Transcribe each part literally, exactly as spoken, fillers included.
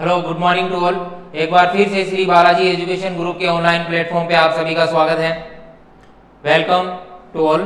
Hello, good morning to all. एक बार फिर से श्री बालाजी एजुकेशन ग्रुप के ऑनलाइन प्लेटफॉर्म पे आप सभी का स्वागत है। Welcome to all.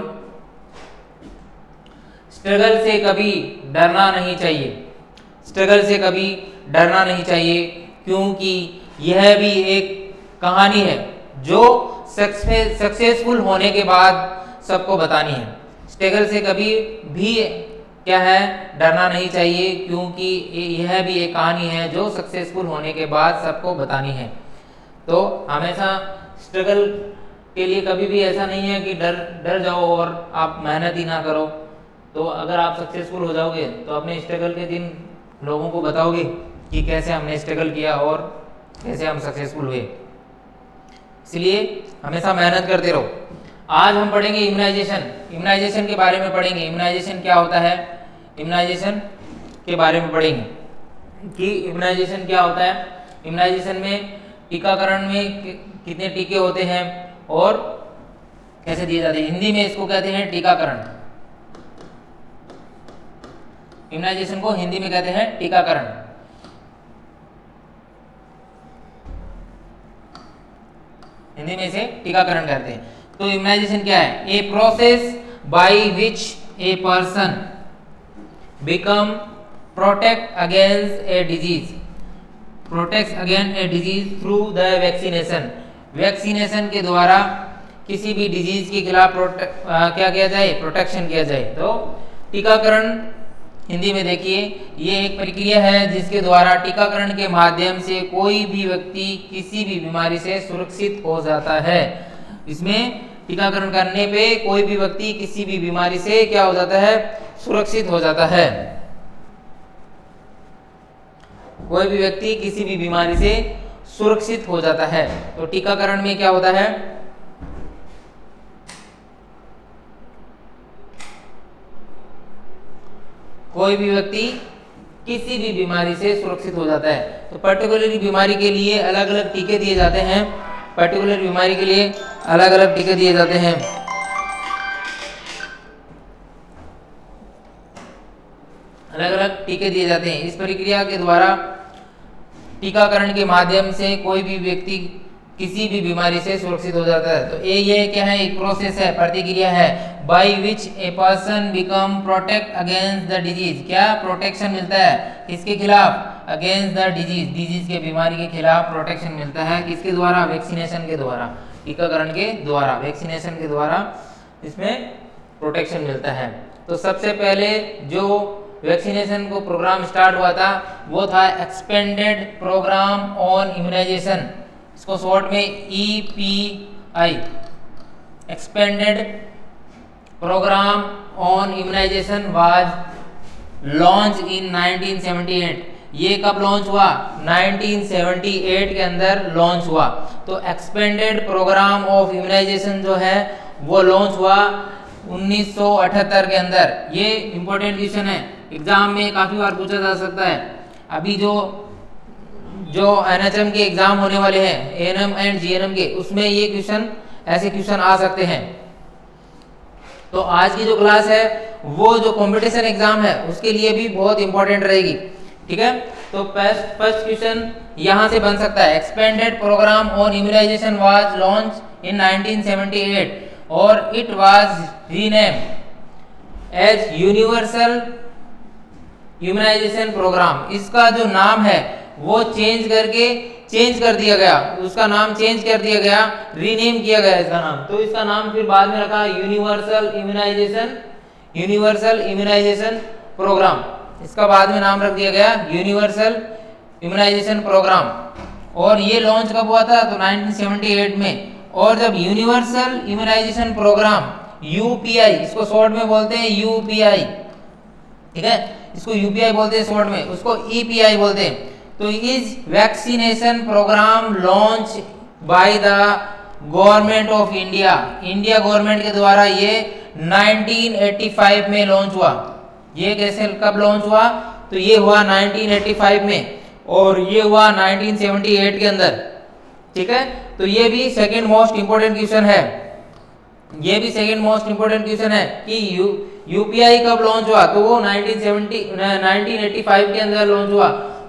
स्ट्रगल से कभी डरना नहीं चाहिए, स्ट्रगल से कभी डरना नहीं चाहिए, क्योंकि यह भी एक कहानी है जो सक्सेसफुल होने के बाद सबको बतानी है। स्ट्रगल से कभी भी क्या है डरना नहीं चाहिए, क्योंकि यह भी एक कहानी है जो सक्सेसफुल होने के बाद सबको बतानी है। तो हमेशा स्ट्रगल के लिए कभी भी ऐसा नहीं है कि डर डर जाओ और आप मेहनत ही ना करो। तो अगर आप सक्सेसफुल हो जाओगे तो अपने स्ट्रगल के दिन लोगों को बताओगे कि कैसे हमने स्ट्रगल किया और कैसे हम सक्सेसफुल हुए। इसलिए हमेशा मेहनत करते रहो। आज हम पढ़ेंगे इम्यूनाइजेशन। इम्यूनाइजेशन के बारे में पढ़ेंगे। इम्यूनाइजेशन क्या होता है, इम्यूनाइजेशन के बारे में पढ़ेंगे कि इम्यूनाइजेशन क्या होता है। इम्यूनाइजेशन में टीकाकरण में कितने टीके होते हैं और कैसे दिए जाते हैं। हिंदी में इसको कहते हैं टीकाकरण। इम्यूनाइजेशन को हिंदी में कहते हैं टीकाकरण। हिंदी में इसे टीकाकरण कहते हैं। तो इम्यूनाइजेशन क्या है? A process by which a person become protect against a disease, protect against a disease through the vaccination. Vaccination के द्वारा किसी भी डिजीज के खिलाफ क्या किया जाए? प्रोटेक्शन किया जाए। तो टीकाकरण हिंदी में देखिए, ये एक प्रक्रिया है जिसके द्वारा टीकाकरण के माध्यम से कोई भी व्यक्ति किसी भी बीमारी से सुरक्षित हो जाता है। इसमें टीकाकरण करने पे कोई भी व्यक्ति किसी भी बीमारी से क्या हो जाता है? सुरक्षित हो जाता है। कोई भी व्यक्ति किसी भी बीमारी से सुरक्षित हो जाता है। तो टीकाकरण में क्या होता है? कोई भी व्यक्ति किसी भी बीमारी से सुरक्षित हो जाता है। तो पर्टिकुलर बीमारी के लिए अलग अलग टीके दिए जाते हैं। पर्टिकुलर बीमारी के लिए अलग अलग टीके दिए जाते हैं। अलग अलग टीके दिए जाते हैं। इस प्रक्रिया के द्वारा टीकाकरण के माध्यम से कोई भी व्यक्ति किसी भी बीमारी से सुरक्षित हो जाता है। तो ये ये क्या है? एक प्रोसेस है, प्रतिक्रिया है। By which a person become protect against the disease. क्या प्रोटेक्शन मिलता है? किसके खिलाफ? अगेंस्ट द डिजीज, डिजीज के बीमारी के खिलाफ प्रोटेक्शन मिलता है। किसके द्वारा? वैक्सीनेशन के द्वारा, टीकाकरण के द्वारा, वैक्सीनेशन के द्वारा इसमें प्रोटेक्शन मिलता है। तो सबसे पहले जो वैक्सीनेशन को प्रोग्राम स्टार्ट हुआ था वो था एक्सपेंडेड प्रोग्राम ऑन इम्यूनाइजेशन। इसको शॉर्ट में E P I, expanded programme on immunisation was launch in nineteen seventy eight. ये कब लॉन्च हुआ? नाइनटीन सेवेंटी एट के अंदर लॉन्च हुआ। तो एक्सपेंडेड प्रोग्राम ऑफ इम्यूनाइजेशन जो है वो लॉन्च हुआ उन्नीस सौ अठहत्तर के अंदर। ये इंपॉर्टेंट क्वेश्चन है, एग्जाम में काफी बार पूछा जा सकता है। अभी जो जो एनएचएम के एग्जाम होने वाले हैं, एएनएम एंड जीएनएम के, उसमें ये क्वेश्चन ऐसे क्वेश्चन आ सकते हैं। तो आज की जो क्लास है वो जो कंपटीशन एग्जाम है उसके लिए भी बहुत इंपॉर्टेंट रहेगी। ठीक है, तो फर्स्ट फर्स्ट क्वेश्चन यहां से बन सकता है। Expanded programme on immunisation was launch in nineteen seventy eight और it was renamed as universal immunisation programme. इसका जो नाम है वो चेंज करके चेंज कर दिया गया, उसका नाम चेंज कर दिया गया, रीनेम किया गया इसका नाम। तो इसका नाम फिर बाद में रखा universal immunisation, universal immunisation programme. इसका बाद में नाम रख दिया गया यूनिवर्सल इम्यूनाइजेशन प्रोग्राम। और ये लॉन्च कब हुआ था? तो नाइनटीन सेवेंटी एट में। और जब यूनिवर्सल इम्यूनाइजेशन प्रोग्राम यूपीआई, इसको शॉर्ट में बोलते हैं यूपीआई, ठीक है, इसको यूपीआई बोलते हैं शॉर्ट में, उसको ईपीआई बोलते हैं। तो is vaccination programme launch by the government of India. India government के द्वारा ये नाइनटीन एटी फाइव में लॉन्च हुआ। ये कैसे कब लॉन्च हुआ? तो ये हुआ नाइनटीन एटी फाइव में और ये हुआ नाइनटीन सेवेंटी एट के अंदर। ठीक है, तो ये भी सेकंड मोस्ट इंपोर्टेंट क्वेश्चन है। ये भी सेकंड मोस्ट इंपोर्टेंट क्वेश्चन है कि यू यूपीआई कब लॉन्च हुआ? तो वो nineteen seventy nineteen eighty five के अंदर लॉन्च हुआ।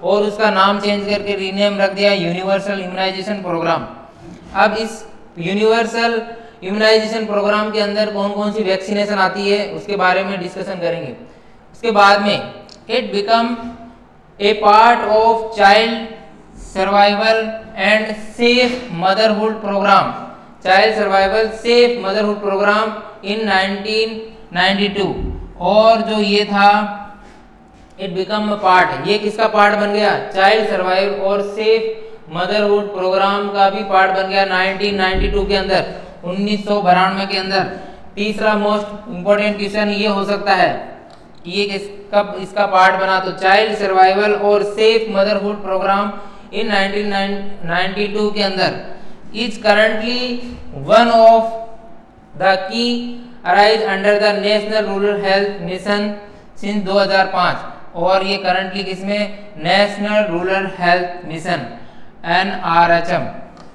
और उसका नाम चेंज करके रीनेम रख दिया यूनिवर्सल इम्यूनाइजेशन प्रोग्राम। अब इस यूनिवर्सल इम्यूनाइजेशन प्रोग्राम के अंदर कौन कौन सी वैक्सीनेशन आती है उसके बारे में डिस्कशन करेंगे। उसके बाद में it become a part of child survival and safe motherhood programme, child survival safe motherhood programme in nineteen ninety two. और जो ये था इट बिकम अ पार्ट, ये किसका पार्ट बन गया, चाइल्ड सर्वाइवल और सेफ मदरहुड प्रोग्राम का भी पार्ट बन गया नाइनटीन नाइंटी टू के अंदर, उन्नीस सौ बानवे के अंदर। तीसरा मोस्ट इंपॉर्टेंट क्वेश्चन ये हो सकता है कि ये किस कब इसका पार्ट बना, तो चाइल्ड सर्वाइवल और safe motherhood programme in nineteen ninety two के अंदर is currently one of the key arise under the national rural health mission since दो हज़ार पाँच। और ये करंटली किसमें, national rural health mission N R H M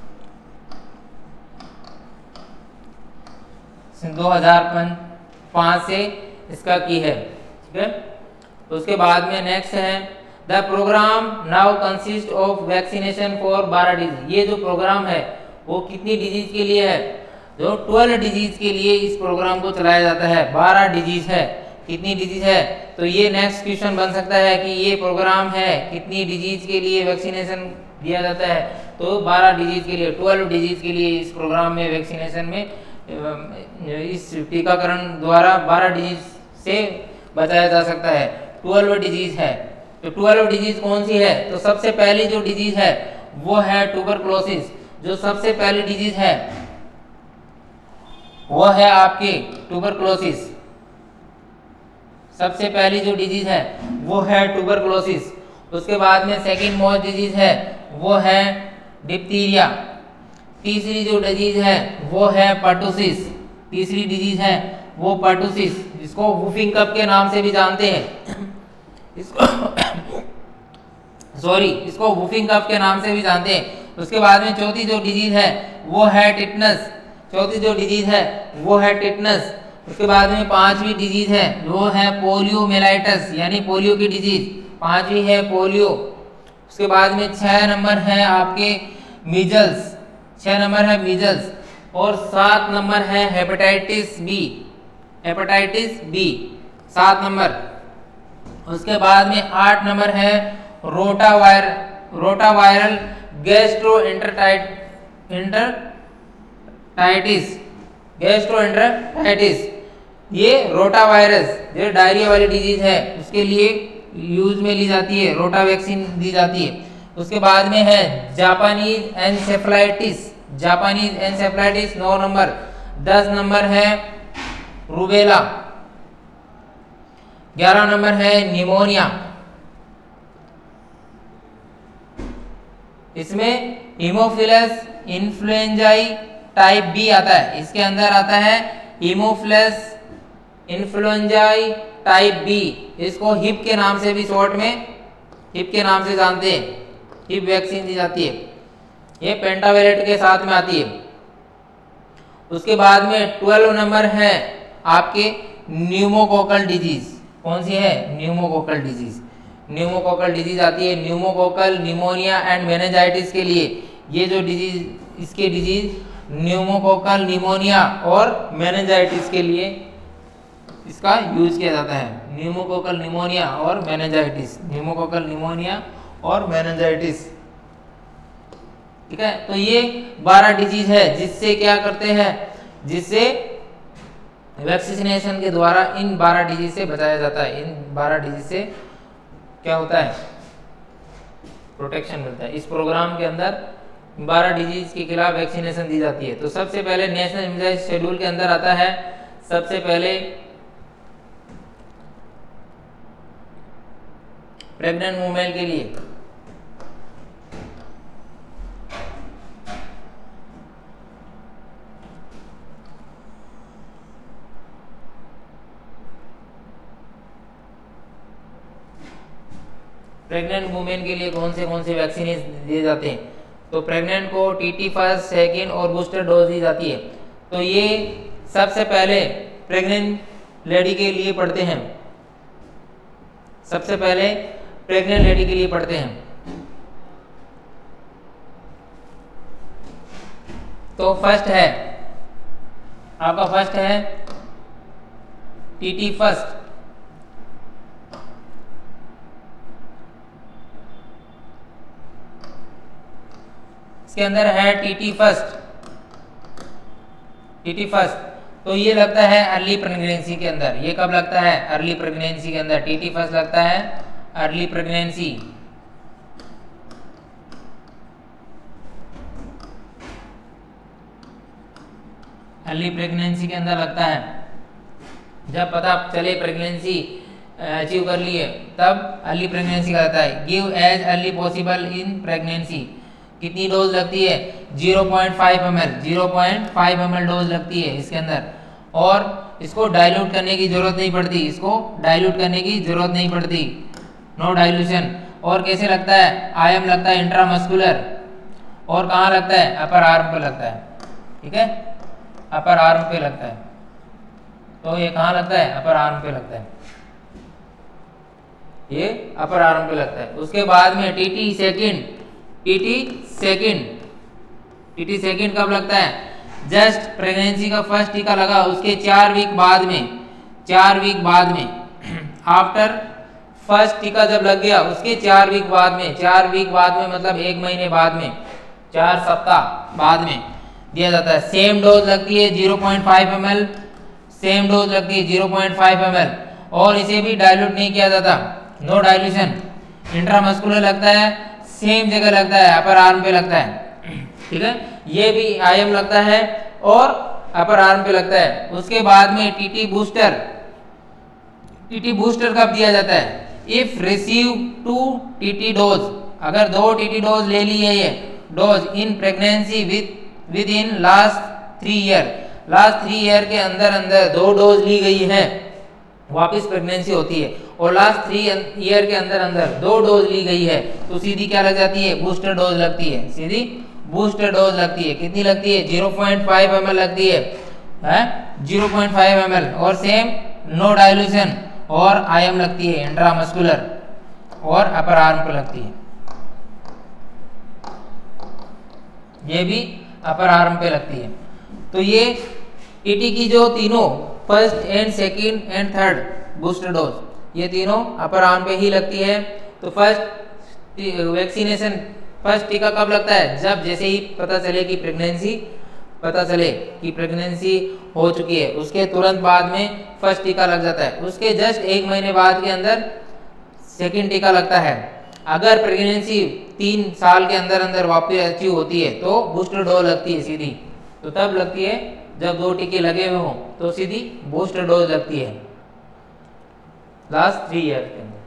दो हज़ार पाँच से इसका की है, ठीक है। तो उसके बाद में नेक्स्ट है the programme now consist of vaccination for बारह डिजीज। ये जो प्रोग्राम है वो कितनी डिजीज के लिए है, जो ट्वेल्व डिजीज के लिए इस प्रोग्राम को चलाया जाता है। बारह डिजीज है, कितनी डिजीज है, तो ये नेक्स्ट क्वेश्चन बन सकता है कि ये प्रोग्राम है कितनी डिजीज के लिए वैक्सीनेशन दिया जाता है, तो बारह डिजीज के लिए, ट्वेल्व डिजीज के लिए इस प्रोग्राम में वैक्सीनेशन में इस टीकाकरण द्वारा बारह डिजीज से बचाया जा सकता है। ट्वेल्व डिजीज है, तो ट्वेल्व डिजीज कौन सी है, तो सबसे पहली जो डिजीज है वो है ट्यूबरक्लोसिस। जो सबसे पहली डिजीज है वो है आपकी ट्यूबरक्लोसिस, सबसे पहली जो डिजीज है वो है ट्यूबरक्लोसिस। उसके बाद में सेकंड मोस्ट डिजीज है वो है डिप्थीरिया। तीसरी जो डिजीज है वो है पर्टुसिस, तीसरी डिजीज है वो पर्टुसिस, जिसको वुफिंग कप के नाम से भी जानते हैं इसको सॉरी इसको वुफिंग कप के नाम से भी जानते हैं। उसके बाद में चौथी जो डिजीज है वो है टिटनस, चौथी जो डिजीज है वो है टिटनस। उसके बाद में पांचवी डिजीज है वो है पोलियोमेलाइटिस, यानी पोलियो की डिजीज, पांचवी है पोलियो। उसके बाद में छह नंबर है आपके मीजल्स, छह नंबर है मीजल्स। और सात नंबर है हेपेटाइटिस बी, हेपेटाइटिस बी सात नंबर। उसके बाद में आठ नंबर है rotavir rotaviral gastroenteritis enteritis gastroenteritis. ये रोटावायरस जो डायरिया वाली डिजीज है उसके लिए यूज में ली जाती है, रोटा वैक्सीन दी जाती है। उसके बाद में है जापानीज एनसेफलाइटिस, जापानीज एनसेफलाइटिस नौ नंबर। दस नंबर है रूबेला, ग्यारह नंबर है निमोनिया। इसमें हीमोफिलस इन्फ्लुएंजाई टाइप बी आता है, इसके अंदर आता है हीमोफिलस इन्फ्लुएंजाई टाइप बी। इसको हिप के नाम से भी शॉर्ट में हिप के नाम से जानते हैं, हिप वैक्सीन दी जाती है, ये पेंटावेलेट के साथ में आती है। उसके बाद में ट्वेल्व नंबर है आपके न्यूमोकोकल डिजीज। कौन सी है, न्यूमोकोकल डिजीज, न्यूमोकोकल डिजीज आती है न्यूमोकोकल निमोनिया एंड मेनिंजाइटिस के लिए। ये जो डिजीज इसके डिजीज न्यूमोकोकल निमोनिया और मेनिंजाइटिस के लिए इसका यूज किया जाता है, न्यूमोकोकल निमोनिया और मेनिंजाइटिस, न्यूमोकोकल निमोनिया और मेनिंजाइटिस, ठीक है। तो ये बारह डिजीज है जिससे क्या करते हैं, जिससे वैक्सीनेशन के द्वारा इन बारह डिजीज से बचाया जाता है। इन बारह डिजीज से क्या होता है, प्रोटेक्शन मिलता है। इस प्रोग्राम के अंदर बारह डिजीज के खिलाफ वैक्सीनेशन दी जाती है। तो सबसे पहले नेशनल इम्यूनाइजेशन शेड्यूल के अंदर आता है, सबसे पहले प्रेग्नेंट वुमेन के लिए प्रेग्नेंट वुमेन के लिए कौन से कौन से वैक्सीन दिए जाते हैं, तो प्रेग्नेंट को टीटी फर्स्ट, सेकेंड और बूस्टर डोज दी जाती है। तो ये सबसे पहले प्रेग्नेंट लेडी के लिए पढ़ते हैं। सबसे पहले प्रेग्नेंट लेडी के लिए पढ़ते हैं। तो फर्स्ट है आपका, फर्स्ट है टीटी फर्स्ट। इसके अंदर है टीटी फर्स्ट, टीटी फर्स्ट। तो ये लगता है अर्ली प्रेगनेंसी के अंदर। ये कब लगता है? अर्ली प्रेगनेंसी के अंदर टीटी फर्स्ट लगता है अर्ली प्रेगनेंसी। अर्ली प्रेगनेंसी के अंदर लगता है। जब पता चले प्रेगनेंसी अचीव कर लिए तब अर्ली प्रेगनेंसी का लगता है। Give as early possible in pregnancy. कितनी डोज लगती है? Zero point five M L, zero point five M L dose लगती है इसके अंदर। और इसको डाइल्यूट करने की जरूरत नहीं पड़ती, इसको डाइल्यूट करने की जरूरत नहीं पड़ती, नो डाइल्यूशन। और कैसे लगता है? आयम लगता है इंट्रामस्कुलर। और कहाँ लगता है? अपर आर्म पे लगता है, ठीक है, अपर आर्म पे लगता है। तो ये कहाँ लगता है? अपर आर्म पे लगता है, ये अपर आर्म पे लगता है। उसके बाद में TT second, TT second, TT second कब लगता है? जस्ट प्रेगनेंसी का फर्स्ट टीका लगा उसके चार वीक बाद में, चार वीक बाद में आफ्टर फर्स्ट टीका जब लग गया उसके चार वीक बाद में, चार वीक बाद में मतलब एक महीने बाद में, चार सप्ताह बाद में दिया जाता है। सेम डोज लगती है ज़ीरो पॉइंट फाइव एम एल, सेम डोज लगती है ज़ीरो पॉइंट फाइव एम एल। और इसे भी डाइल्यूट नहीं किया जाता, नो डाइल्यूशन। इंट्रामस्कुलर लगता है, सेम जगह लगता है, अपर आर्म पे लगता है, ठीक है। ये भी आईएम लगता है और अपर आर्म पे लगता है। उसके बाद में टीटी बूस्टर, टीटी बूस्टर कब दिया जाता है? If receive two TT dose, अगर दो टीटी डोज ले ली है ये dose in pregnancy with with in last three year, last three year के अंदर अंदर दो डोज ली गई है, वापस प्रेगनेंसी होती है और लास्ट थ्री ईयर के अंदर अंदर दो डोज ली गई है तो सीधी क्या लग जाती है? बूस्टर डोज लगती है, सीधी बूस्टर डोज लगती है। कितनी लगती है? Zero point five M L लगती है, है ज़ीरो पॉइंट फाइव एम एल। और सेम नो डाइल्यूशन। और आईएम लगती है इंट्रामस्कुलर और अपर आर्म पर लगती है, ये भी अपर आर्म पे लगती है। तो ये टीटी की जो तीनों first and second and third booster dose, ये तीनों अपर आर्म पे ही लगती है। तो फर्स्ट वैक्सीनेशन, फर्स्ट टीका कब लगता है? जब जैसे ही पता चले कि प्रेगनेंसी, पता चले कि प्रेगनेंसी हो चुकी है उसके तुरंत बाद में फर्स्ट टीका लग जाता है। उसके जस्ट एक महीने बाद के अंदर सेकंड टीका लगता है। अगर प्रेगनेंसी तीन साल के अंदर अंदर वापस अचीव होती है तो बूस्टर डोज लगती है सीधी। तो तब लगती है जब दो टीके लगे हुए हों तो सीधी बूस्टर डोज लगती है लास्ट थ्री ईयर के अंदर।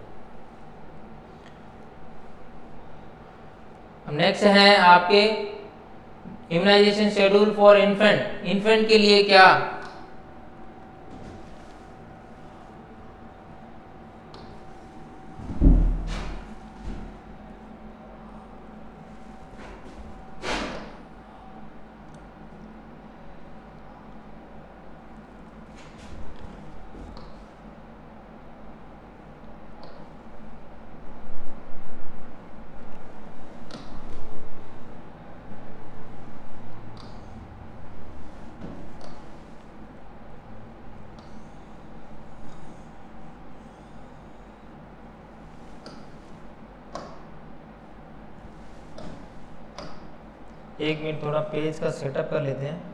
नेक्स्ट है आपके immunisation schedule for infant. Infant के लिए क्या? एक मिनट थोड़ा पेज का सेटअप कर लेते हैं।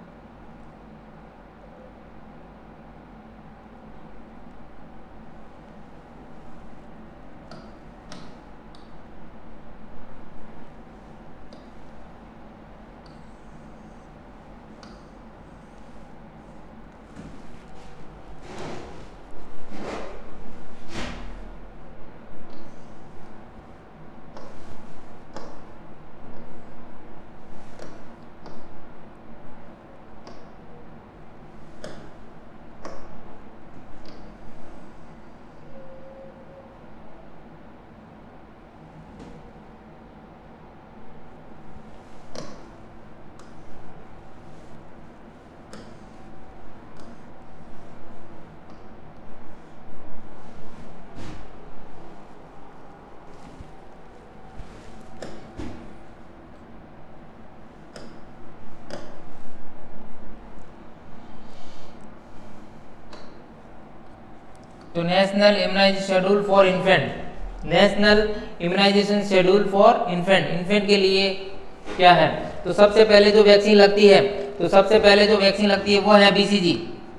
तो national immunisation schedule for infant, national immunisation schedule for infant, infant के लिए क्या है? तो सबसे पहले जो वैक्सीन लगती है, तो सबसे पहले जो वैक्सीन लगती है वो है बीसीजी।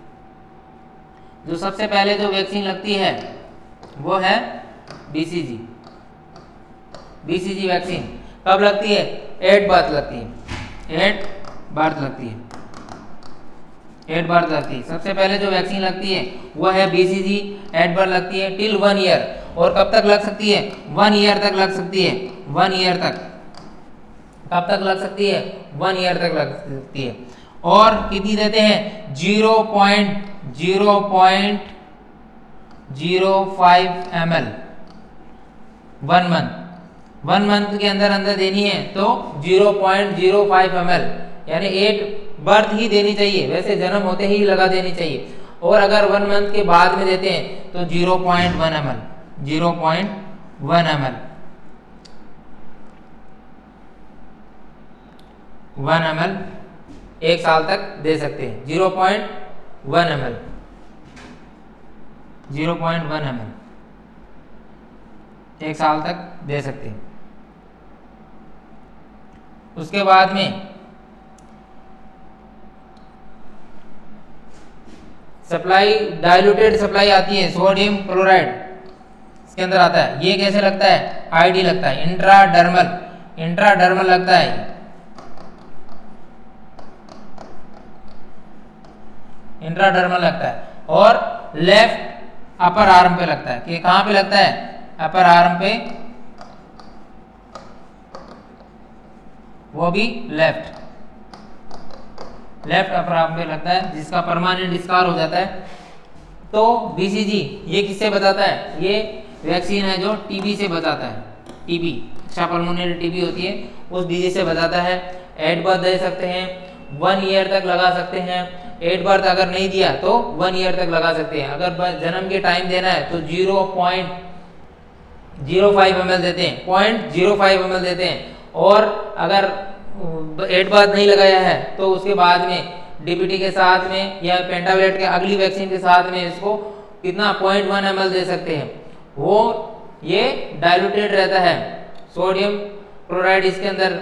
जो सबसे पहले जो वैक्सीन लगती है वो है बीसीजी। बीसीजी वैक्सीन कब लगती है? एट बर्थ लगती है, एट बर्थ लगती है, एट बर्थ लगती है। सबसे पहले जो वैक्सीन लगती है वो है बीसीजी, एट बर्थ लगती है टिल वन ईयर। और कब तक लग सकती है? वन ईयर तक लग सकती है, वन ईयर तक। कब तक लग सकती है? वन ईयर तक लग सकती है। और कितनी देते हैं? Zero point zero point zero five M L month one, month मंथ के अंदर अंदर देनी है तो zero point zero five M एल, यानी एट बर्थ ही देनी चाहिए, वैसे जन्म होते ही लगा देनी चाहिए। और अगर वन मंथ के बाद में देते हैं तो zero point one M L, zero point one M L, one M L एक साल तक दे सकते हैं। Zero point one M L, zero point one M L एक साल तक दे सकते हैं। उसके बाद में सप्लाई, डाइल्यूटेड सप्लाई आती है, सोडियम क्लोराइड इसके अंदर आता है। ये कैसे लगता है? आईडी लगता है, इंट्राडर्मल, इंट्राडर्मल लगता है, इंट्राडर्मल लगता है। और लेफ्ट अपर आर्म पे लगता है। कि कहां पे लगता है? अपर आर्म पे, वो भी लेफ्ट, लेफ्ट अपर आर्म पे लगता है, जिसका परमानेंट डिस्कार हो जाता है। तो बीसीजी ये किससे बचाता है? ये वैक्सीन है जो टीबी से बचाता है, टीबी, एक्स्ट्रा पल्मोनरी टीबी होती है, उस डिजीज से बचाता है। एट बर्थ दे सकते हैं, वन ईयर तक लगा सकते हैं। एट बर्थ अगर नहीं दिया तो वन ईयर तक लगा सकते हैं। अगर जन्म के टाइम देना है तो zero point zero five M L देते हैं, point zero five M L देते हैं। और अगर एट बर्थ नहीं लगाया है तो उसके बाद में डीपीटी के साथ में या पेंटावेलेट के अगली वैक्सीन के साथ में इसको कितना पॉइंट वन एम एल दे सकते हैं। वो ये डाइल्यूटेड रहता है, सोडियम क्लोराइड इसके अंदर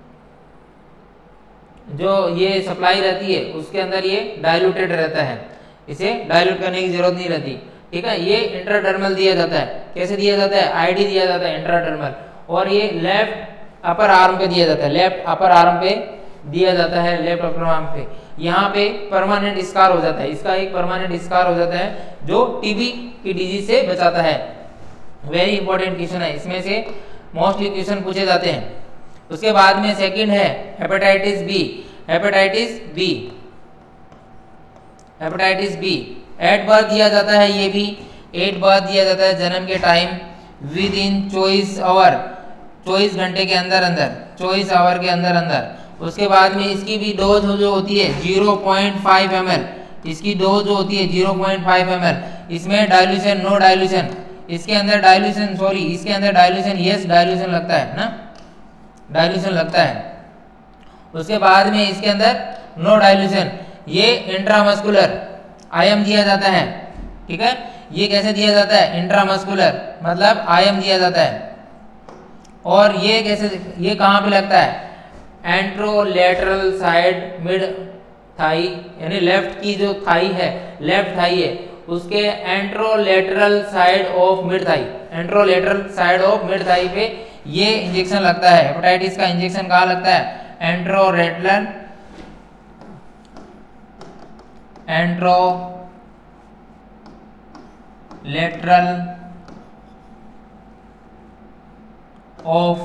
जो ये सप्लाई रहती है उसके अंदर ये डाइल्यूटेड रहता है, इसे डाइल्यूट करने की जरूरत नहीं रहती। ठीक है, ये इंट्राडर्मल दिया जाता है। कैसे दिया जाता है? आईडी दिया जाता है इंट्राडर्मल। और ये लेफ्ट अपर आर्म पे दिया जाता है, लेफ्ट अपर आर्म पे दिया जाता है, लेफ्ट अपर आर्म पे। यहाँ पे परमानेंट स्कार हो जाता है, इसका एक परमानेंट स्कार हो जाता है जो टीबी की डिजीज से बचाता है। वेरी इंपॉर्टेंट क्वेश्चन है, इसमें से मोस्टली क्वेश्चन पूछे जाते हैं। उसके बाद में सेकंड है hepatitis B. Hepatitis B, hepatitis B at birth दिया जाता है, ये भी एट बर्थ दिया जाता है जन्म के टाइम विद इन चौबीस आवर, चौबीस घंटे के अंदर अंदर, चौबीस आवर के अंदर अंदर। उसके बाद में इसकी भी डोज जो होती है zero point five M L, इसकी डोज जो होती है zero point five M L. इसमें डाइल्यूशन, नो डाइल्यूशन, इसके अंदर डाइल्यूशन, सॉरी इसके अंदर डाइल्यूशन, यस डाइल्यूशन लगता है ना, डाइल्यूशन लगता है। उसके बाद में इसके अंदर नो डाइल्यूशन, ये इंट्रामस्कुलर आयम दिया जाता है। ठीक है, ये कैसे दिया जाता है? इंट्रामस्कुलर मतलब आयम दिया जाता है। और ये कैसे, ये कहाँ पे लगता है? एंट्रोलेटरल साइड मिड थाई, यानी लेफ्ट की जो थाई है, लेफ्ट थाई है, उसके anterolateral side of mid thigh, anterolateral side of mid thigh पे ये इंजेक्शन लगता है। हेपेटाइटिस का इंजेक्शन कहाँ लगता है? Anterolateral, anterolateral of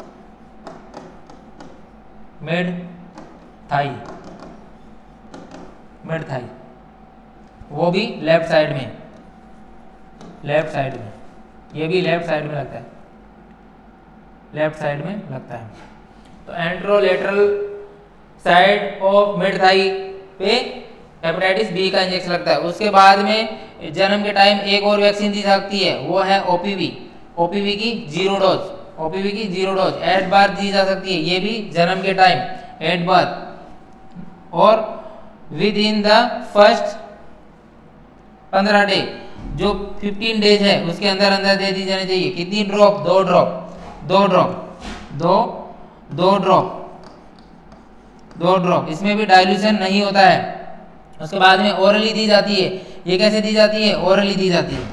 mid thigh, mid thigh, वो भी लेफ्ट साइड में, लेफ्ट साइड में, ये भी लेफ्ट साइड में लगता है, लेफ्ट साइड में लगता है। तो anterolateral side of mid thigh पे हेपेटाइटिस बी का इंजेक्शन लगता है। उसके बाद में जन्म के टाइम एक और वैक्सीन दी जाती है, वो है ओपीवी, ओपीवी की जीरो डोज, ओपीवी की जीरो डोज एट बार दी जा सकती है, ये भी जन्म के टाइम एट बार। और विद इन द फर्स्ट पंद्रह डे, जो फिफ्टीन डेज है उसके अंदर अंदर दे दी जानी चाहिए। कितनी ड्रॉप? दो ड्रॉप, दो ड्रॉप, दो दो ड्रॉप, दो ड्रॉप। इसमें भी डाइल्यूशन नहीं होता है। उसके बाद में ओरली दी जाती है। ये कैसे दी जाती है? ओरली दी जाती है,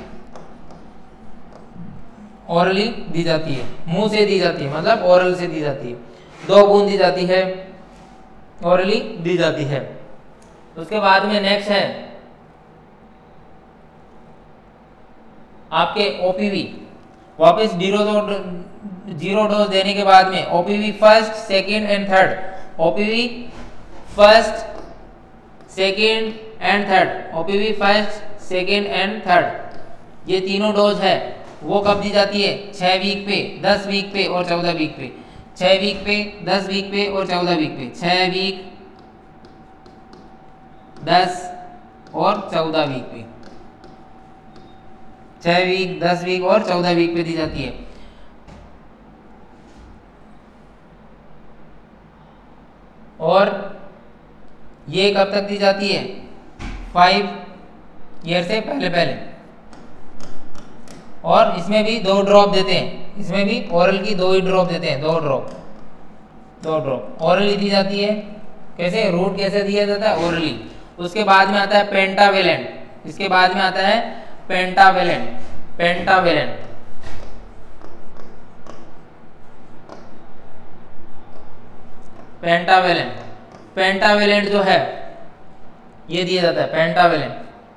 ओरली दी जाती है, मुंह से दी जाती है, मतलब ओरल से दी जाती है। दो बूंद दी जाती है, ओरली दी जाती है। उसके बाद में नेक्स्ट है आपके ओपीवी। वापस जीरो जीरो डोज देने के बाद में OPV first, second and third, OPV first, second and third, OPV first, second and third, ये तीनों डोज है वो कब दी जाती है? छह वीक पे, दस वीक पे और चौदह वीक पे। छह वीक पे, दस वीक पे और चौदह वीक पे। छह वीक, दस और चौदह वीक पे। छह वीक, दस वीक और चौदह वीक पे दी जाती है। और ये कब तक दी जाती है? फाइव ईयर से पहले पहले। और इसमें भी दो ड्रॉप देते हैं, इसमें भी ओरल की दो ही ड्रॉप देते हैं, दो ड्रॉप, दो ड्रॉप ओरली दी जाती है। कैसे? रूट कैसे दिया जाता है? ओरली। उसके बाद में आता है पेंटावेलेंट। इसके बाद में आता है पेंटावेलेंट, पेंटावेलेंट। पेंटावेलेंट, पेंटावेलेंट जो है ये दिया जाता है, पेंटावेलेंट,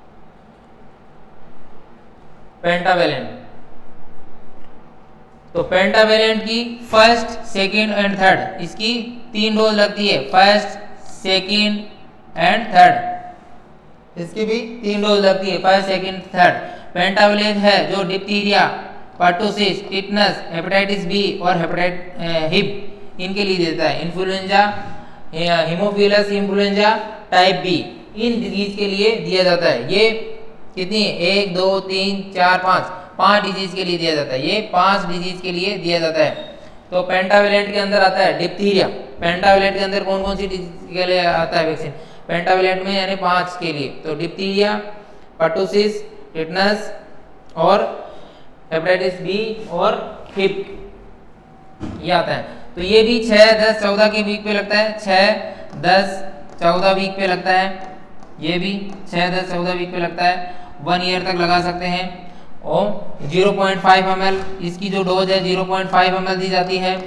पेंटावेलेंट। तो पेंटावेलेंट की फर्स्ट, सेकंड एंड थर्ड, इसकी तीन डोज लगती है, फर्स्ट, सेकंड एंड थर्ड, इसकी भी तीन डोज लगती है, फर्स्ट, सेकंड, थर्ड। पेंटावेलेंट है जो diphtheria, pertussis, tetanus, hepatitis B और हेपेटाइट हिप इनके लिए देता है। Influenza, haemophilus influenza type B, इन डिजीज के लिए दिया जाता है। ये कितनी? एक, दो, तीन, चार, पाँच, पांच डिजीज के लिए दिया जाता है। ये पांच डिजीज के लिए दिया जाता है। तो पेंटावेलेंट के अंदर आता है डिप्थीरिया। पेंटावेलेंट के अंदर कौन कौन सी डिजीज के लिए आता है वैक्सीन? पेंटावेलेंट में यानी पांच के लिए, तो डिप्थीरिया, पर्टुसिस, टिटनस और हेपेटाइटिस बी और हिप, ये आता है। तो ये भी छः, दस, चौदह के वीक पे लगता है, छः, दस, चौदह वीक पे लगता है। ये भी छः, दस, चौदह वीक पे लगता है, वन ईयर तक लगा सकते हैं। और zero point five M L इसकी जो डोज है zero point five M L दी जाती है।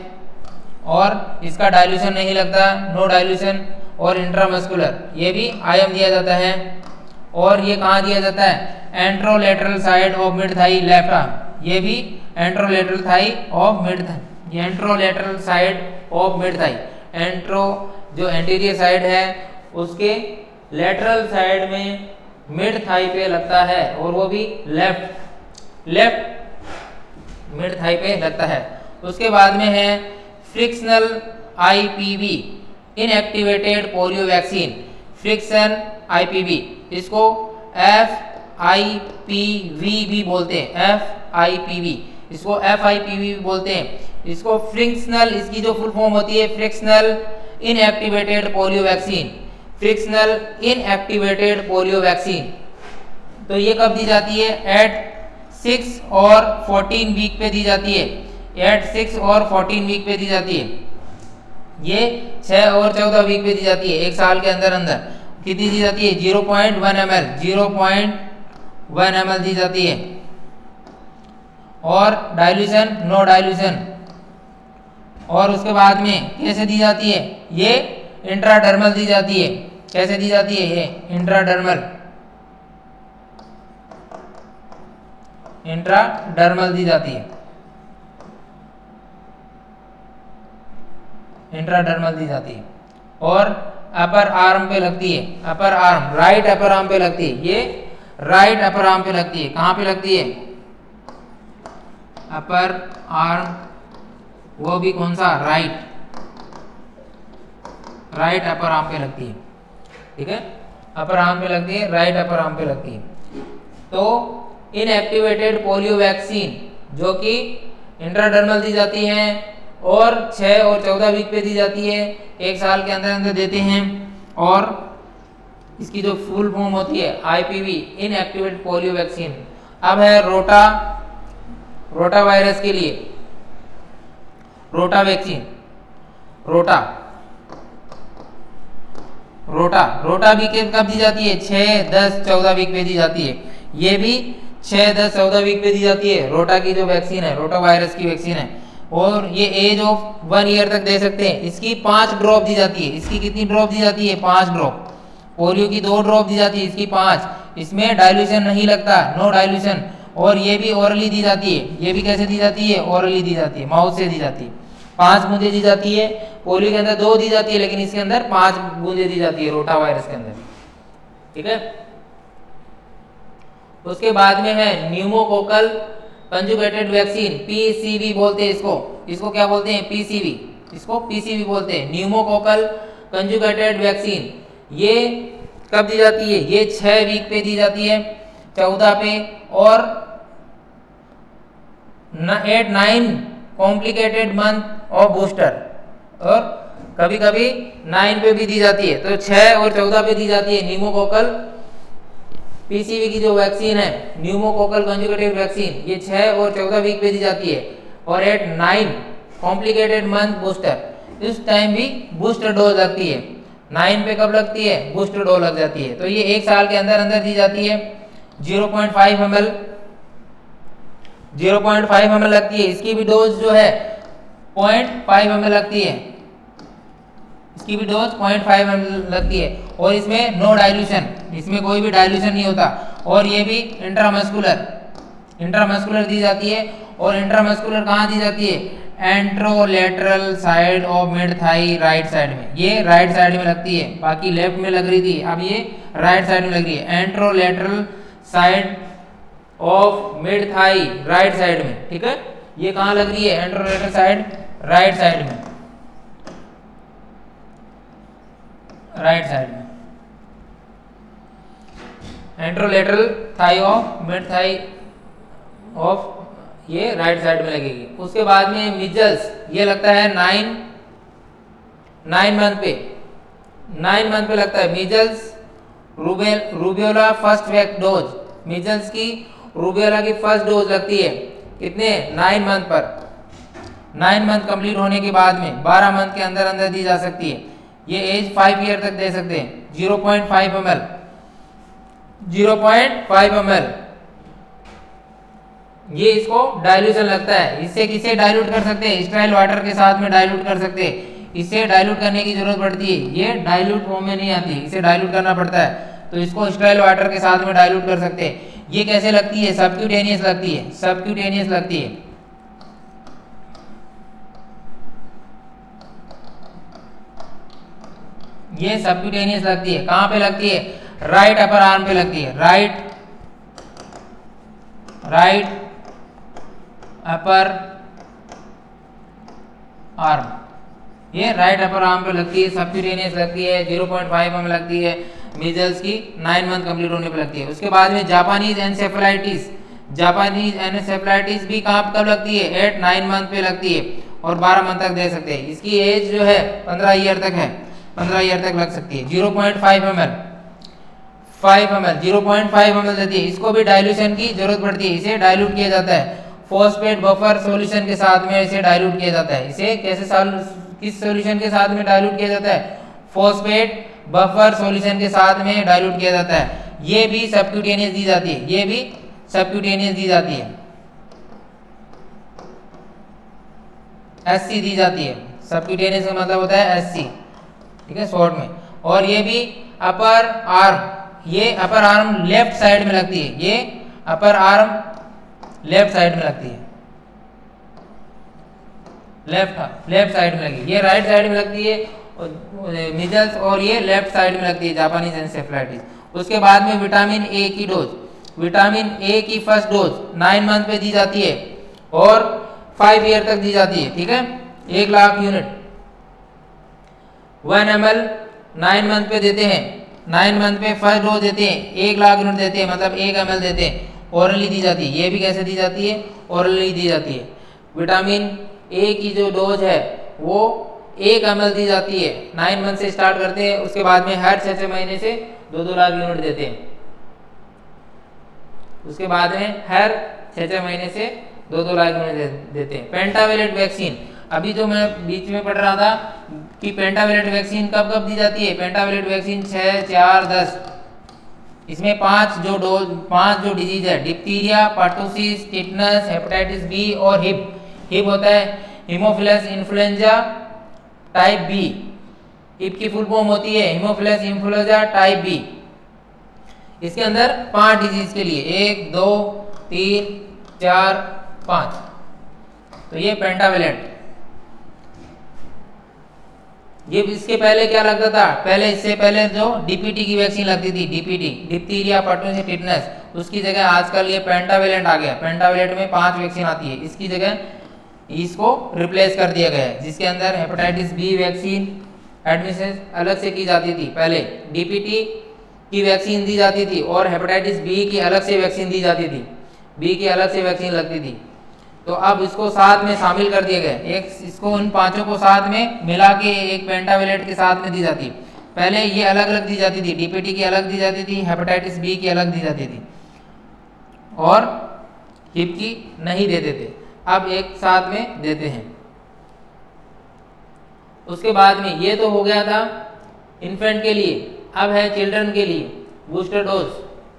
और इसका डाइल्यूशन नहीं लगता, नो डाइल्यूशन। और इंट्रामस्कुलर ये भी आई एम दिया जाता है। और ये कहाँ दिया जाता है? Anterolateral side of mid thigh left arm, ये भी anterolateral thigh of mid thigh, anterolateral side of mid thigh. Antero जो एंटीरियर साइड है उसके लेटरल साइड में मिड थाई पे लगता है, और वो भी लेफ्ट लेफ्ट मिड थाई पे लगता है। उसके बाद में है fractional IPV, inactivated polio vaccine, fraction IPV, इसको एफ आई पी वी भी बोलते हैं, एफ आई पी वी, इसको एफ आई पी वी भी बोलते हैं। इसको फ्रिक्शनल, इसकी जो फुल फॉर्म होती है fractional inactivated polio vaccine, fractional inactivated polio vaccine. तो ये कब दी जाती है? एट सिक्स और फोर्टीन वीक पे दी जाती है, एट सिक्स और फोर्टीन वीक पे दी जाती है। ये छः और चौदह वीक पे दी जाती है, एक साल के अंदर अंदर। कितनी दी जाती है? Zero point one M L, zero point one M L दी जाती है। और डाइल्यूशन, नो डाइल्यूशन। और उसके बाद में कैसे दी जाती है? ये इंट्राडर्मल दी जाती है। कैसे दी जाती है? ये इंट्राडर्मल, इंट्राडर्मल दी जाती है, इंट्राडर्मल दी जाती है। और अपर आर्म पे लगती है, upper arm, right upper arm पे लगती है, ये राइट अपर आर्म पे लगती है। कहाँ पे लगती है? अपर आर्म, वो भी कौन सा? राइट, राइट अपर आर्म पे लगती है। ठीक है, अपर आर्म पे लगती है, राइट अपर आर्म पे लगती है। तो इनएक्टिवेटेड पोलियो वैक्सीन जो कि इंट्राडर्मल दी जाती है और छः और चौदह वीक पे दी जाती है, एक साल के अंदर अंदर देते हैं। और इसकी जो फुल फॉर्म होती है आईपीवी, इनएक्टिवेट पोलियो वैक्सीन। अब है रोटा रोटा वायरस के लिए रोटा वैक्सीन। रोटा रोटा रोटा भी कब दी जाती है? छः दस चौदह वीक पे दी जाती है। ये भी छः दस चौदह वीक पे दी जाती है। रोटा की जो वैक्सीन है, रोटा वायरस की वैक्सीन है, और ये एज ऑफ वन ईयर तक दे सकते हैं। इसकी पांच ड्रॉप दी जाती है। इसकी कितनी ड्रॉप दी जाती है? पांच ड्रॉप। पोलियो की दो ड्रॉप दी जाती है, इसकी पांच। इसमें डाइल्यूशन नहीं लगता, नो डाइल्यूशन। और ये भी ओरली दी जाती है। ये भी कैसे दी जाती है? ओरली दी जाती है, माउथ से दी जाती है। पांच बूंदे दी जाती है। पोलियो के अंदर दो दी जाती है, लेकिन इसके अंदर पांच बूंदे दी जाती है रोटा वायरस के अंदर। ठीक है। उसके बाद में है न्यूमोकोकल कंजुगेटेड वैक्सीन, पीसीवी बोलते हैं इसको। इसको क्या बोलते हैं? पीसीवी। इसको पीसीवी बोलते हैं, न्यूमोकोकल कंजुगेटेड वैक्सीन। ये कब दी जाती है? ये छह वीक पे दी जाती है, चौदह पे, और at nine complicated month of booster, और कभी कभी नाइन पे भी दी जाती है। तो छह और चौदह पे दी जाती है न्यूमोकोकल पीसीवी की जो वैक्सीन है, न्यूमोकोकल कंजुगेटेड वैक्सीन, ये छह और चौदह वीक पे दी जाती है। और at nine complicated month booster, इस टाइम भी बूस्टर डोज लगती है। नाइन पे कब लगती है? बूस्टर डोज लग जाती है। तो ये एक साल के अंदर अंदर दी जाती है। Zero point five M L zero point five M L लगती है। इसकी भी डोज जो है पॉइंट फाइव एम एल लगती है। इसकी भी dose point five M L लगती है। और इसमें नो डाइल्यूशन, इसमें कोई भी डाइल्यूशन नहीं होता। और ये भी इंट्रामस्कुलर इंट्रामस्कुलर दी जाती है। और इंट्रामस्कुलर कहाँ दी जाती है? Anterolateral side of mid thigh, right side में। ये राइट साइड में लगती है, बाकी लेफ्ट में लग रही थी, अब ये राइट साइड में लग रही है। Anterolateral side of mid thigh, right side में। ठीक है, ये कहाँ लग रही है? एंट्रोलेटरल साइड, राइट साइड में, राइट साइड में। Anterolateral thigh of mid thigh of, ये राइट साइड में लगेगी। उसके बाद में मिजल्स, ये लगता है नाइन नाइन मंथ पे नाइन मंथ पे लगता है। Measles rubella rubeola first vax dose, measles की रूबियोला की फर्स्ट डोज लगती है कितने? नाइन मंथ पर। नाइन मंथ कंप्लीट होने के बाद में बारह मंथ के अंदर अंदर दी जा सकती है। ये एज फाइव ईयर तक दे सकते हैं। Zero point five M L zero point five M L ये इसको डाइल्यूशन लगता है। इससे किसे डाइल्यूट कर सकते हैं? स्टेराइल वाटर के साथ में डाइल्यूट कर सकते हैं। इससे डाइल्यूट करने की जरूरत पड़ती है, ये डाइल्यूट फॉर्म में नहीं आती, इसे डाइल्यूट करना पड़ता है। तो इसको स्टेराइल वाटर के साथ में डाइल्यूट कर सकते हैं। ये कैसे लगती है? सबक्यूटेनियस लगती है, सबक्यूटेनियस लगती है। ये सबक्यूटेनियस लगती है। कहां पे लगती है? राइट अपर आर्म पे लगती है। राइट राइट अपर आर्म, ये राइट अपर आर्म पे लगती है, सबक्यूटेनियस लगती है। ज़ीरो पॉइंट फाइव एम लगती है। मीजल्स की नाइन मंथ कंप्लीट होने पे लगती है। उसके बाद में जापानीज एनसेफेलाइटिस, जापानीज एनसेफेलाइटिस भी कहाँ कब लगती है? एट नाइन मंथ पे लगती है और बारह मंथ तक दे सकते हैं। इसकी एज जो है पंद्रह ईयर तक है, पंद्रह ईयर तक लग सकती है। Zero point five M L five M L zero point five M L देती है। इसको भी डाइल्यूशन की जरूरत पड़ती है, इसे डाइल्यूट किया जाता है। फॉस्फेट बफर सॉल्यूशन के साथ में इसे डाइल्यूट किया जाता है। इसे कैसे किस सॉल्यूशन के साथ में डाइल्यूट किया जाता है? फॉस्फेट बफर सॉल्यूशन के साथ में डाइल्यूट किया जाता है। ये भी सबक्यूटेनियस दी जाती है, ये भी सबक्यूटेनियस दी जाती है, एससी दी जाती है। सबक्यूटेनियस का मतलब होता है एससी, ठीक है, शॉर्ट में। और ये भी अपर आर्म, ये अपर आर्म लेफ्ट साइड में लगती है, ये अपर आर्म लेफ्ट साइड में लगती है, लेफ्ट लेफ्ट साइड में लगी। ये राइट साइड में लगती है मिजल्स, और ये लेफ्ट साइड में लगती है जापानीज एनसेफेलाइटिस। उसके बाद में विटामिन ए की डोज, विटामिन ए की फर्स्ट डोज नाइन मंथ पे दी जाती है और फाइव ईयर तक दी जाती है, ठीक है, एक lakh unit. One M L nine month पे देते हैं, नाइन मंथ पे फर्स्ट डोज देते हैं, एक लाख यूनिट देते हैं, मतलब एक एम एल देते हैं। ओरली दी जाती है, ये भी कैसे दी जाती है? ओरली दी जाती है। विटामिन ए की जो डोज है वो एक एम एल दी जाती है। नाइन मंथ से स्टार्ट करते हैं, उसके बाद में हर छः छः महीने से दो दो लाख यूनिट देते हैं। उसके बाद में हर छः छः महीने से दो दो लाख यूनिट दे, देते हैं। पेंटावेलेट वैक्सीन, अभी जो मैं बीच में पढ़ रहा था कि पेंटावेलेट वैक्सीन कब कब दी जाती है। पेंटावेलेट वैक्सीन छः, चार, दस, इसमें पांच जो डोज पांच जो डिजीज है, diphtheria, pertussis, tetanus, hepatitis B और हिप। हिप होता है haemophilus influenza type B. Hib की फुल फॉर्म होती है हीमोफिलस इन्फ्लुएंजा टाइप बी। इसके अंदर पांच डिजीज के लिए, एक, दो, तीन, चार, पांच, तो ये पेंटावेलेंट। ये इसके पहले क्या लगता था, पहले इससे पहले जो डीपीटी की वैक्सीन लगती थी, डीपीटी डिप्थीरिया, पर्टुसिस, टिटनस, उसकी जगह आजकल ये पेंटावेलेंट आ गया। पेंटावेलेंट में पांच वैक्सीन आती है, इसकी जगह इसको रिप्लेस कर दिया गया है, जिसके अंदर हेपेटाइटिस बी वैक्सीन एडमिशन अलग से की जाती थी। पहले डीपीटी की वैक्सीन दी जाती थी और हेपेटाइटिस बी की अलग से वैक्सीन दी जाती थी, बी की अलग से वैक्सीन लगती थी। तो अब इसको साथ में शामिल कर दिया गया, एक इसको उन पांचों को साथ में मिला के एक पेंटावेलेंट के साथ में दी जाती है। पहले ये अलग अलग दी जाती थी, डीपीटी की अलग दी जाती थी, हेपेटाइटिस बी की अलग दी जाती थी और हिप की नहीं देते थे, अब एक साथ में देते हैं। उसके बाद में ये तो हो गया था इन्फेंट के लिए, अब है चिल्ड्रन के लिए बूस्टर डोज।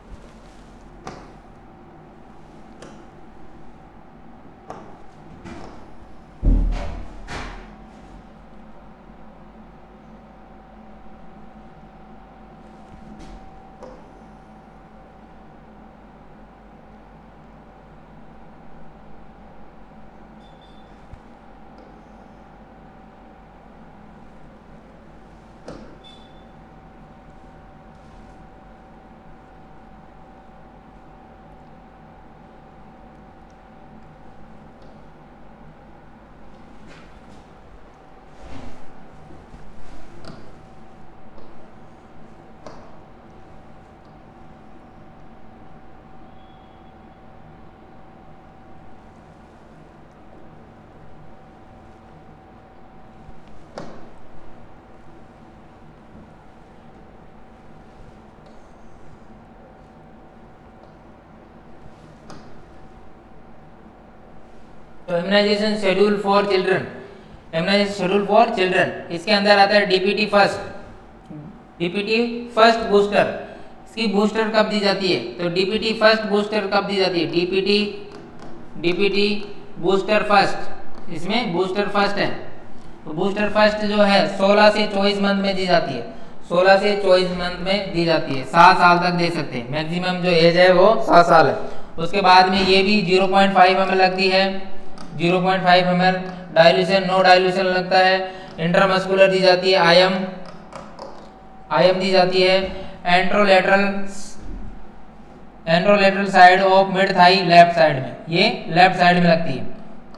तो immunisation schedule for children, immunisation schedule for children, इसके अंदर आता है DPT first, DPT first booster. इसकी बूस्टर कब दी जाती है, तो डीपीटी फर्स्ट बूस्टर कब दी जाती है, डीपीटी डीपीटी बूस्टर फर्स्ट, इसमें बूस्टर फर्स्ट है। तो बूस्टर फर्स्ट जो है सोलह से चौबीस मंथ में दी जाती है, सोलह से चौबीस मंथ में दी जाती है, सात साल तक दे सकते हैं, मैक्सिमम जो एज है वो सात साल है। उसके बाद में ये भी zero point five M L लगती है, zero point five M L, dilution no dilution लगता है। इंट्रामस्कुलर दी जाती है आईएम, आईएम दी जाती है। Anterolateral anterolateral side of mid thigh left side में, ये लेफ्ट साइड में लगती है,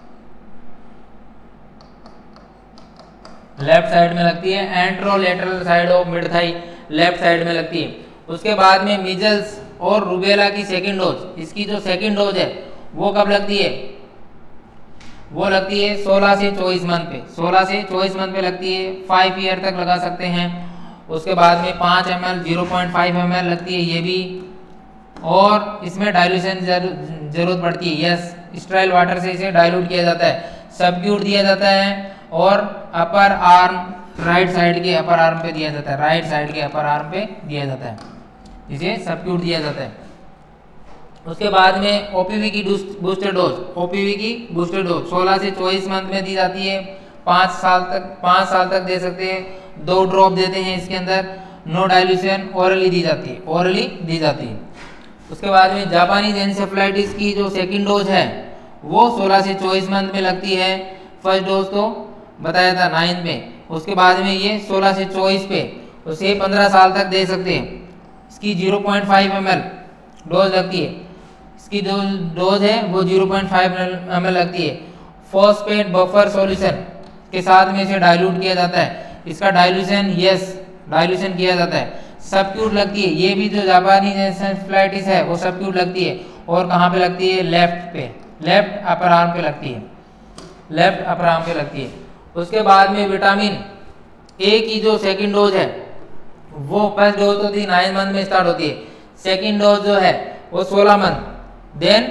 लेफ्ट साइड में लगती है। Anterolateral side of mid thigh left side में लगती है। उसके बाद में मीजल्स और रूबेला की सेकंड डोज, इसकी जो सेकंड डोज है वो कब लगती है, वो लगती है सोलह से चौबीस मंथ पे, सोलह से चौबीस मंथ पे लगती है, फाइव ईयर तक लगा सकते हैं। उसके बाद में पाँच M L zero point five M L लगती है ये भी, और इसमें डाइल्यूशन जरूरत पड़ती है, यस स्टेराइल वाटर से इसे डाइल्यूट किया जाता है, सबक्यूट दिया जाता है और अपर आर्म राइट साइड के अपर आर्म पे दिया जाता है, राइट साइड के अपर आर्म पे दिया जाता है, इसे सबक्यूट दिया जाता है। उसके बाद में ओपीवी की बूस्टर डोज, ओपीवी की बूस्टर डोज सोलह से चौबीस मंथ में दी जाती है, पाँच साल तक पाँच साल तक दे सकते हैं, दो ड्रॉप देते हैं इसके अंदर, नो डाइल्यूशन, ओरली दी जाती है, ओरली दी जाती है। उसके बाद में जापानीज एन्सेफेलाइटिस की जो सेकंड डोज है वो सोलह से चौबीस मंथ में लगती है, फर्स्ट डोज तो बताया था नाइन्थ में। उसके बाद में ये सोलह से चौबीस पे, उसे पंद्रह साल तक दे सकते हैं। इसकी zero point five M L dose लगती है, इसकी जो डोज है वो zero point five M L लगती है। फॉस्फेट बफर सॉल्यूशन के साथ में इसे डाइल्यूट किया जाता है, इसका डाइल्यूशन यस डाइल्यूशन किया जाता है। सबक्यूट लगती है, ये भी जो जापानीज एन्सेफेलाइटिस है वो सबक्यूट लगती है, और कहाँ पे लगती है, लेफ्ट पे, लेफ्ट अपर आर्म पे लगती है, लेफ्ट अपर आर्म पे लगती है। उसके बाद में विटामिन ए की जो सेकंड डोज है वो फर्स्ट डोज तो थी नाइन मंथ में स्टार्ट होती है, सेकेंड डोज जो है वो सोलह मंथ, देन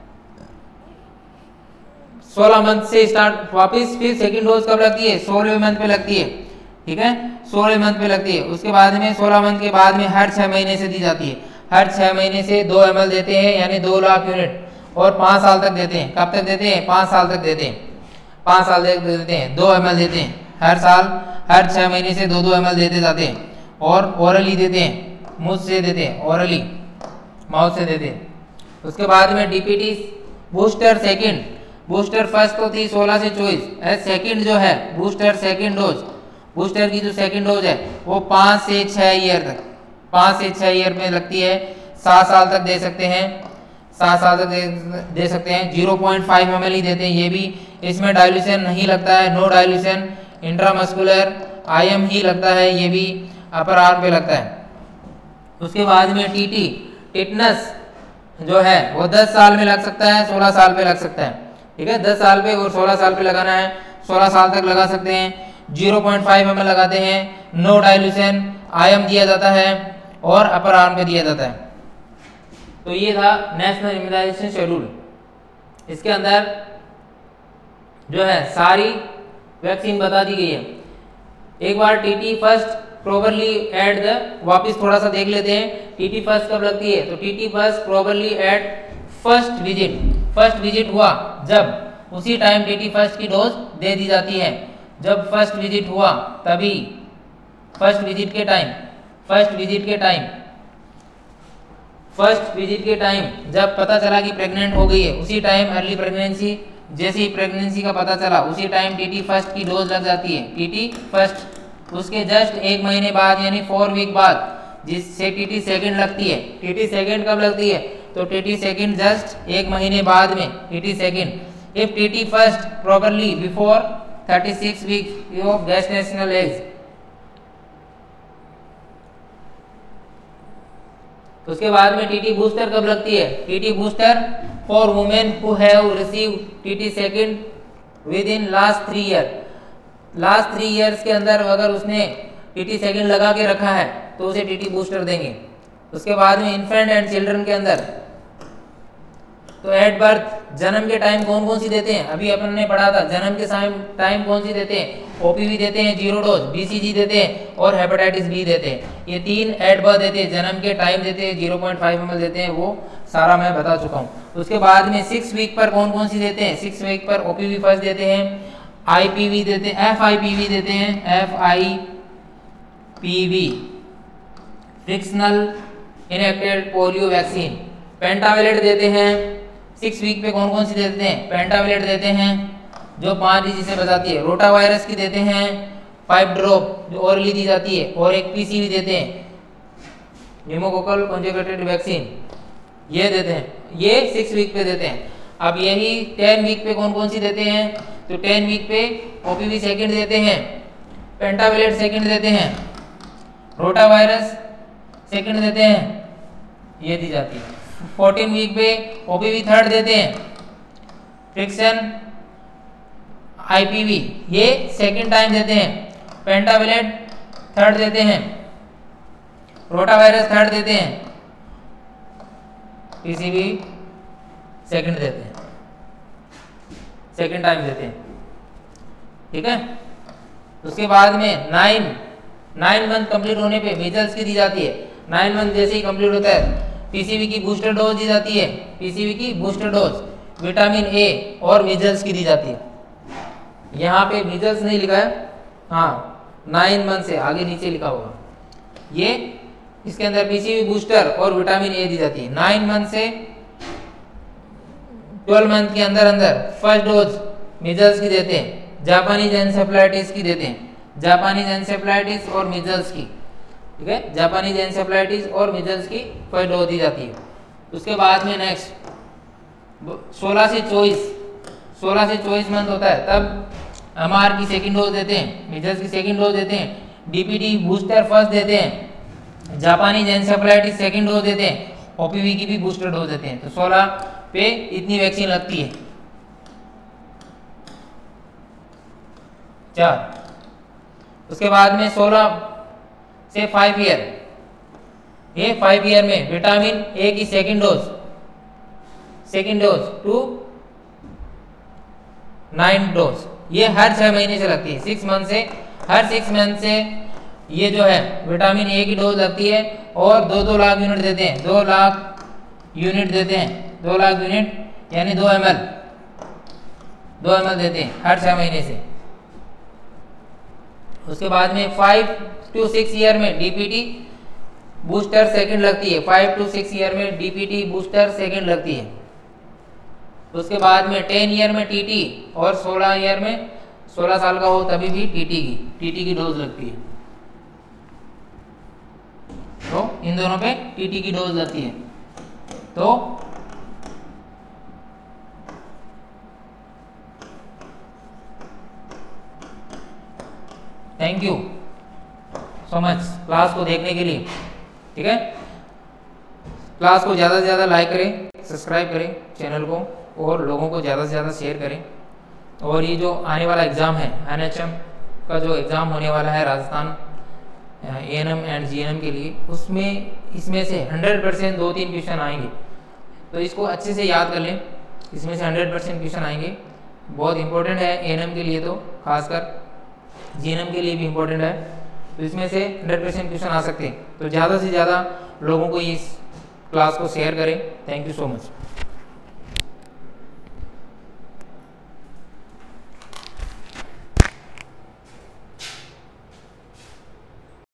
सोलह मंथ से स्टार्ट वापस फिर सेकेंड डोज कब लगती है, सोलह मंथ पे लगती है, ठीक है, सोलह मंथ पे लगती है। उसके बाद में सोलह मंथ के बाद में हर छह महीने से दी जाती है, हर छह महीने से दो एम एल देते हैं, यानी दो लाख यूनिट, और पाँच साल तक देते हैं। कब तक देते हैं, पाँच साल तक देते हैं, पाँच साल तक देते हैं, दो एम एल देते हैं हर साल, हर छह महीने से दो दो एम एल देते जाते हैं, और ओरली देते हैं, मुंह से देते हैं, ओरली माउथ से देते हैं। उसके बाद में DPT booster second, booster first तो थी सोलह से चौबीस, सेकंड जो है बूस्टर सेकंड डोज, बूस्टर की जो सेकंड डोज है वो पाँच से छः ईयर तक, पाँच से छः ईयर में लगती है, सात साल तक दे सकते हैं, सात साल तक दे, दे सकते हैं। Zero point five M L ही देते हैं ये भी, इसमें डाइल्यूशन नहीं लगता है, नो डाइल्यूशन, इंट्रामस्कुलर आईएम ही लगता है, ये भी अपर आर्म पे लगता है। उसके बाद में टीटी टिटनस जो है वो दस साल में लग सकता है, सोलह साल पे लग सकता है, ठीक है, दस साल पे और सोलह साल पे लगाना है, सोलह साल तक लगा सकते हैं। Zero point five M L लगाते हैं, नो डाइल्यूशन, आईएम दिया जाता है और अपर आर्म पे दिया जाता है। तो ये था नेशनल इम्यूनाइजेशन शेड्यूल। इसके अंदर जो है सारी वैक्सीन बता दी गई है। एक बार TT first properly at the, वापस थोड़ा सा देख लेते हैं टीटी फर्स्ट कब लगती है। तो TT first properly at first visit, first visit हुआ जब, उसी टाइम टीटी फर्स्ट की डोज दे दी जाती है। जब फर्स्ट विजिट हुआ तभी, फर्स्ट विजिट के टाइम, फर्स्ट विजिट के टाइम फर्स्ट विजिट के टाइम जब पता चला कि प्रेग्नेंट हो गई है, उसी टाइम अर्ली प्रेगनेंसी, जैसे ही प्रेगनेंसी का पता चला उसी टाइम टीटी फर्स्ट की डोज लग जाती है, टीटी फर्स्ट। उसके जस्ट एक महीने बाद यानी फोर वीक बाद जिससे टीटी सेकंड लगती है। टीटी सेकंड कब लगती है, तो टीटी सेकंड जस्ट एक महीने बाद में TT second. If TT first properly before thirty six week of gestational age. उसके बाद में टीटी बूस्टर कब लगती है, TT booster for women who have receive TT second with in last three year. Last three years के अंदर अगर उसने टीटी सेकंड लगा के रखा है तो उसे टीटी बूस्टर देंगे। उसके बाद में इन्फेंट एंड चिल्ड्रन के अंदर तो एट बर्थ, जन्म के टाइम कौन कौन सी देते हैं, अभी अपन ने पढ़ा था, जन्म के टाइम कौन सी देते हैं, ओपीवी देते हैं जीरो डोज, बीसीजी देते हैं और हेपेटाइटिस बी देते हैं। ये तीन एट बर्थ देते हैं, जन्म के टाइम देते हैं, zero point five M L देते हैं, वो सारा मैं बता चुका हूँ। उसके बाद में सिक्स वीक पर कौन कौन सी देते हैं, सिक्स वीक पर ओपीवी फर्स्ट देते हैं, आईपीवी देते हैं, एफ आई पी वी देते हैं, F I P V fractional inactivated polio vaccine, pentavalent देते हैं। सिक्स वीक पे कौन कौन सी देते हैं, पेंटावेलेट देते हैं जो पाँच डिजीज से बचाती है, रोटा वायरस की देते हैं, फाइव ड्रॉप जो ओरली दी जाती है, और एक पीसीवी देते हैं, न्यूमोकोकल कॉन्जुगेटेड वैक्सीन, ये देते हैं, ये सिक्स वीक पे देते हैं। अब यही टेन वीक पे कौन कौन सी देते हैं, तो टेन वीक पे ओपीवी सेकेंड देते हैं, पेंटावेलेट सेकेंड देते हैं, रोटा वायरस सेकेंड देते हैं, ये दी जाती है। फोर्टीन वीक पे ओपीवी थर्ड देते हैं, फ्रिक्शन आईपीवी ये सेकेंड टाइम देते हैं, पेंटावेलेट थर्ड देते हैं, रोटा वायरस थर्ड देते हैं, पीसीवी सेकेंड देते हैं, सेकेंड टाइम देते हैं, ठीक है। उसके बाद में नाइन नाइन मंथ कंप्लीट होने पे मीजल्स की दी जाती है। नाइन मंथ जैसे ही कंप्लीट होता है पीसीवी की बूस्टर डोज दी जाती है, पीसीवी की बूस्टर डोज, विटामिन ए और मीजल्स की दी जाती है। यहाँ पे मीजल्स नहीं लिखा है, हाँ नाइन मंथ से आगे नीचे लिखा होगा, ये इसके अंदर पीसीवी बूस्टर और विटामिन ए दी जाती है। नाइन मंथ से ट्वेल्व मंथ के अंदर अंदर फर्स्ट डोज मीजल्स की देते हैं, जापानीज एन्सेफेलाइटिस की देते हैं, जापानीज एन्सेफेलाइटिस और मीजल्स की, ठीक है, जापानीज एन्सेफेलाइटिस और मीजल्स की फर्स्ट डोज दी जाती है। उसके बाद में नेक्स्ट सोलह से चौबीस सोलह से चौबीस मंथ होता है तब एमआर की सेकंड डोज देते हैं, मीजल्स की सेकंड डोज देते हैं, डीपीटी बूस्टर फर्स्ट देते हैं, जापानीज एन्सेफेलाइटिस सेकंड डोज देते हैं, ओपीवी की भी बूस्टर डोज देते हैं। तो सोलह पे इतनी वैक्सीन लगती है, चार। उसके बाद में सोलह से फाइव ईयर, ये फाइव ईयर में विटामिन ए की second dose second dose to nine dose, ये हर छह महीने से लगती है, सिक्स मंथ से, हर सिक्स मंथ से ये जो है विटामिन ए की डोज लगती है और दो दो लाख यूनिट देते हैं, दो लाख यूनिट देते हैं, दो लाख यूनिट यानी दो एम एल दो एम एल देते हैं हर छह महीने से। उसके बाद में फाइव टू सिक्स ईयर में डीपीटी बूस्टर सेकंड लगती है, फाइव टू सिक्स ईयर में डीपीटी बूस्टर सेकंड लगती है। उसके बाद में टेन ईयर में टीटी और सोलह ईयर में, सोलह साल का हो तभी भी टीटी की टीटी की डोज लगती है। तो इन दोनों पे टीटी की डोज लगती है। तो thank you so much class को देखने के लिए, ठीक है। क्लास को ज़्यादा से ज़्यादा लाइक करें, सब्सक्राइब करें चैनल को और लोगों को ज़्यादा से ज़्यादा शेयर करें। और ये जो आने वाला एग्ज़ाम है एनएचएम का जो एग्ज़ाम होने वाला है राजस्थान एएनएम एंड जीएनएम के लिए, उसमें इसमें से हंड्रेड परसेंट दो तीन क्वेश्चन आएंगे, तो इसको अच्छे से याद कर लें। इसमें से हंड्रेड परसेंट क्वेश्चन आएंगे, बहुत इंपॉर्टेंट है एएनएम के लिए, तो खासकर जीएनएम के लिए भी इम्पोर्टेंट है। तो इसमें से हंड्रेड परसेंट क्वेश्चन आ सकते हैं, तो ज़्यादा से ज़्यादा लोगों को इस क्लास को शेयर करें। Thank you so much.